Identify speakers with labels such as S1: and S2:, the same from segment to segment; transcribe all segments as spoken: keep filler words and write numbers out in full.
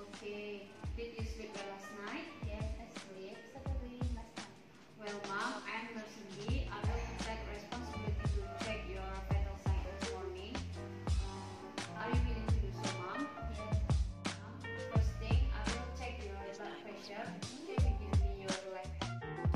S1: Okay. Did you sleep well last night?
S2: Yes, I sleep separately last night.
S1: Well, Mom, I'm Nurse Cindy. I will take responsibility to check your vital signs this morning. Uh, are you willing to do so, Mom?
S2: Yes.
S1: Uh, first thing, I will check your blood pressure. Can you give me your left hand?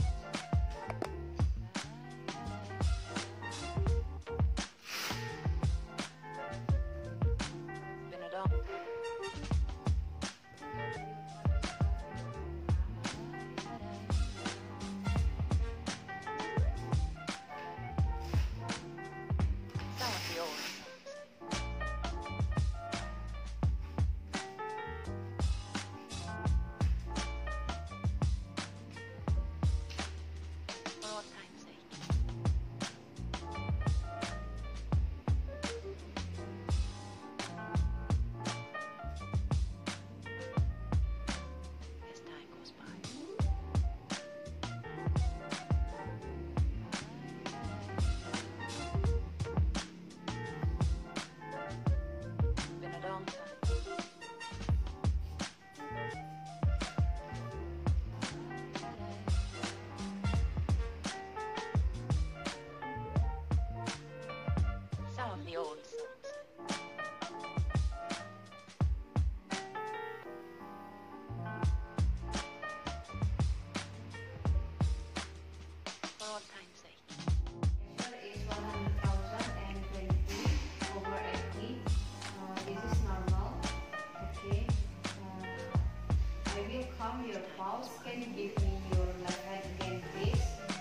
S1: Pressure is one hundred thousand twenty over eighty. Uh, this is normal. Okay. Uh, I will count your pulse. Can you give me your left hand again, please?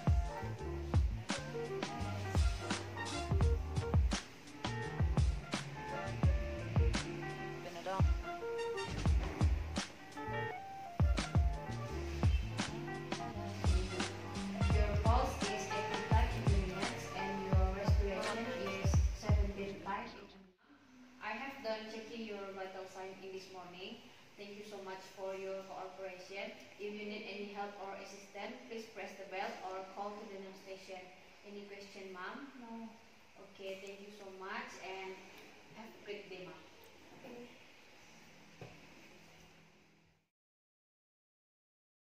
S1: Your pulse is eighty-five minutes and your respiration is seventy-five. I have done checking your vital sign in this morning. Thank you so much for your cooperation. If you need any help or assistance, please press the bell or call to the next station. Any question, Mom?
S2: No.
S1: Okay, thank you so much and have a great day, Mom.
S2: Okay.